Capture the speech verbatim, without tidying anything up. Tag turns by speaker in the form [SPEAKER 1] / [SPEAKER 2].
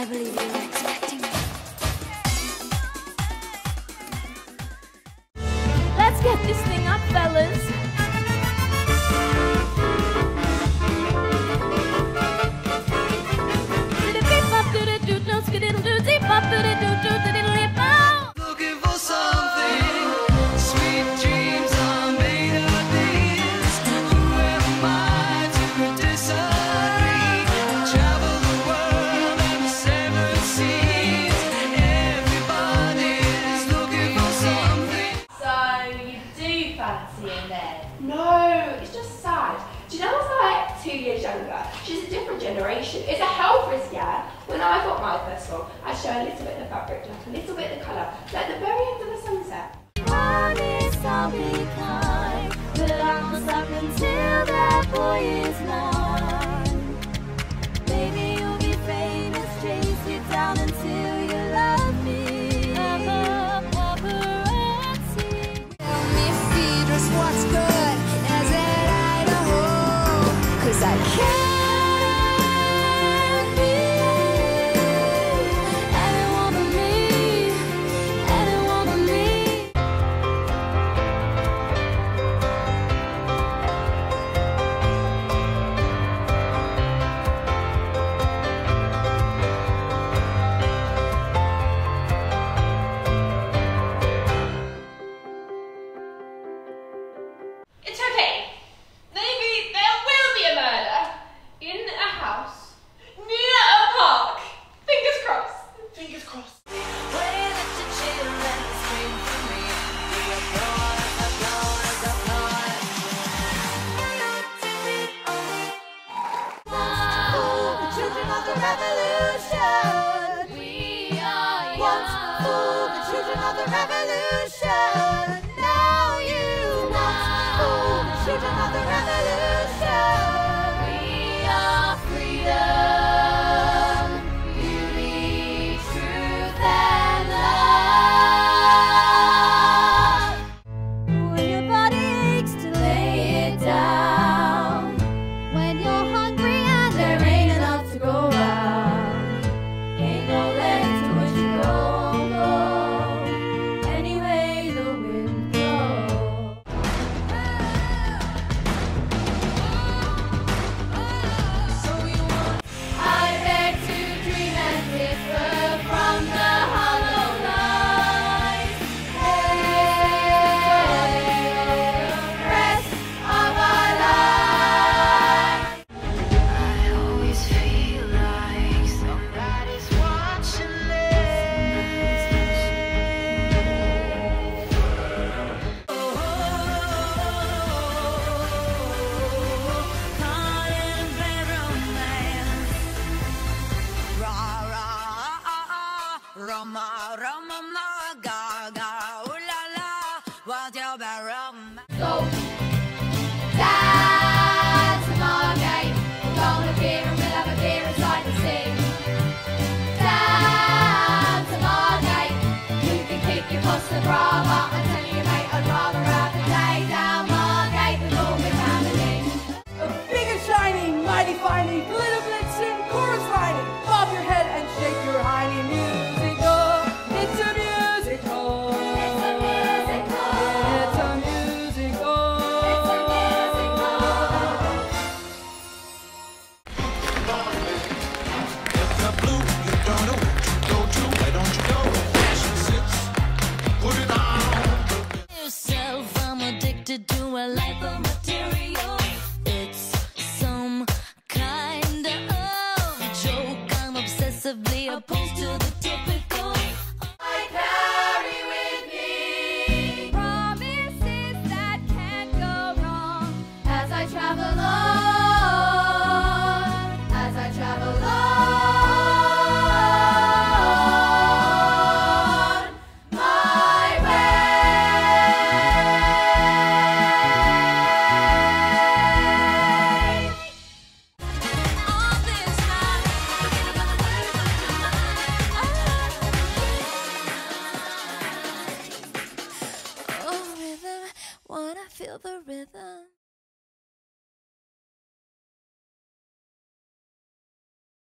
[SPEAKER 1] can't believe you were expecting me.
[SPEAKER 2] Let's get this thing up, fellas.
[SPEAKER 3] Looking for something. Sweet dreams are made of these. Who am I to disagree? Travel the world and the seven seas. Everybody's looking for something.
[SPEAKER 4] So you do fancy him then?
[SPEAKER 5] No, it's just sad. Do you know I was like two years younger? She's a different generation. It's a health risk, yeah? When I got my first one, I show a little bit of the fabric, like a little bit of the colour, like the very end of the sunset.
[SPEAKER 2] Promise I'll be kind, but I'm stuck until that boy is mine. Baby, you'll be famous, chase you down until you love me. Paparazzi.
[SPEAKER 1] Tell me if he just what's good as in Idaho, 'cause I can't.
[SPEAKER 4] It's okay. Maybe there will be a murder in a house near a park. Fingers crossed.
[SPEAKER 3] Fingers crossed.
[SPEAKER 2] Revolution. We are once fooled the children of the revolution. Now you once fooled the children of the revolution. We are freedom, beauty, truth, and love. When your body aches to lay it down, when you're hungry and there ain't enough to go round, ain't no limit to what you go, go, any way the wind blows. I beg to dream and differ from the hollow lies. The rest of our lives.
[SPEAKER 3] I always feel like somebody's watching me. Oh, caught in bad romance. Ra ra Roma Roma ma ga ga ooh la la. What's your bad romance?
[SPEAKER 2] So, dance to Margate. We're gonna beer and we'll have a beer inside the sea. Dance to Margate. You can keep your Costa Brava. I tell you, mate, I'd rather have a day down Margate than all my family.
[SPEAKER 6] Big and shiny, mighty finely, glitter blitzing, chorus riding. Bob your head and shake your hiney. Musical, it's a musical.
[SPEAKER 2] It's a musical.
[SPEAKER 6] It's a musical.
[SPEAKER 2] It's a musical.
[SPEAKER 7] The blue, you don't know what you go to. Why don't you go? Fashion sits, put it on.
[SPEAKER 2] Yourself, I'm addicted to a life of material. It's some kind of joke. I'm obsessively opposed to the typical.